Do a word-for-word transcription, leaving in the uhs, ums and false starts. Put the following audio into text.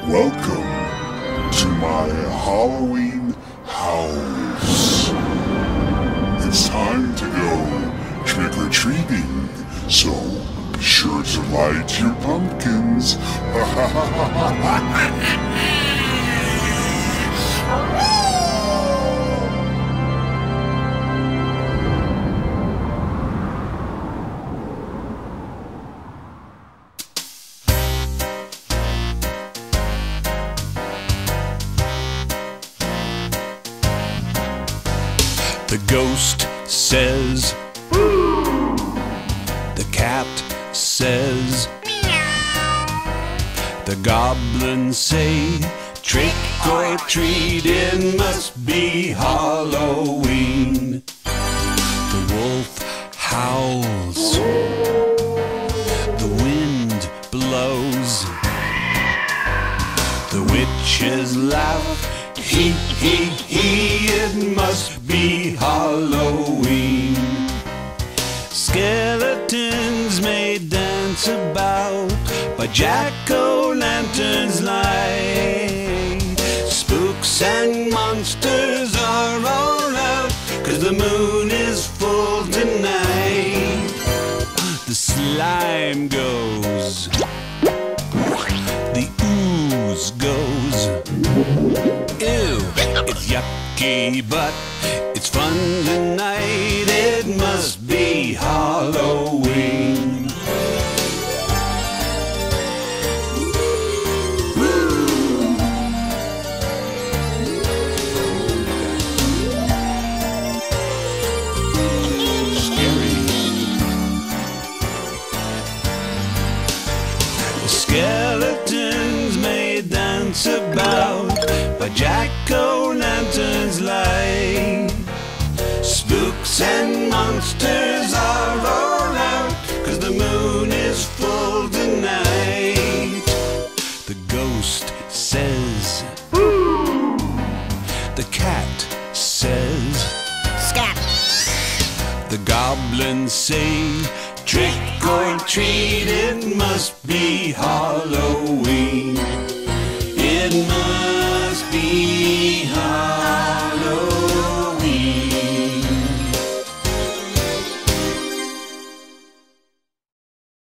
Welcome to my Halloween house. It's time to go trick-or-treating, so be sure to light your pumpkins. The ghost says, "Woo!" The cat says, "Meow!" The goblins say, "Trick or treat, it must be Halloween." The wolf howls, the wind blows, the witches laugh, hee hee hee, it must be Halloween. Skeletons may dance about, but jack-o'-lanterns light. Spooks and monsters are all out, 'cause the moon is full tonight. The slime goes, the ooze goes. Ew, it's yucky, but it's fun tonight. It must be Halloween. Woo! Scary. The skeletons may dance about, but jack-o'-lanterns light. Spooks and monsters are all out, 'cause the moon is full tonight. The ghost says, "Woo!" The cat says, "Scat!" The goblins say, "Trick or treat, it must be Halloween. It must be